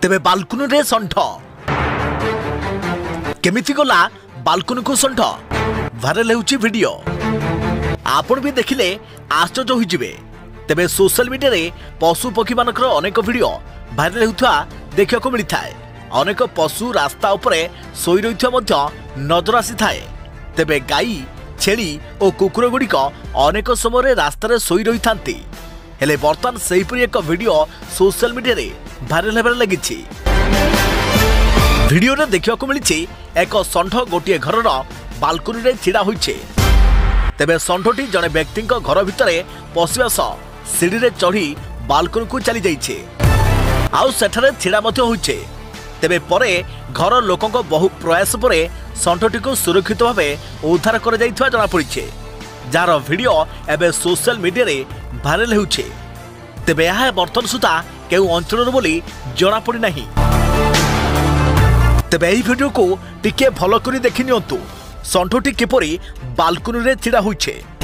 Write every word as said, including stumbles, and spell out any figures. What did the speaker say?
तेबे बालकुनी रे षंढ केमिति गला बालकुनी को षंढ भाइराल होउची वीडियो आपण भी देखिले आश्चर्य होइजिबे। तेबे सोशल मीडिया रे पशु पक्षी मानकर अनेक वीडियो भाइराल होउथा देखिया को मिलिथाय। अनेक पशु रास्ता उपरे सोई रहिथ्या मध्य नजर आसी थाए। तेबे गाई छेली और कुकुर गुड़िक अनेक समय रास्तार सोई रही था। हेले बर्तमान सेहीपरि एक वीडियो सोशल मीडिया रे भाइराल होबार लगी। वीडियो रे देखिया को मिली एक षंढ गोटे घर बालकुनी रे छिड़ा होइछे। तेबे षंढटी जने व्यक्ति घर भितर पशिया सह सीढ़ी रे चढ़ी बालकुनी को चली जाइछे। आउ सेठारे छिड़ा मध्य होइछे। तेबे परे घर लोकंक बहु प्रयास परे षंढटी को सुरक्षित भावे उद्धार कर जाइथवा जଣା पड़िछे, जार वीडियो एबे सोशल मीडिया रे भाइराल होउछे। तेबे यह बर्तमान सुधा केउ अंचल बोली जଣା पड़ी नाही। तेबे एही वीडियो को टिके भलो करी देखि नियंतु षंढटी किपरि बालकुनी रे छिड़ा होइछे।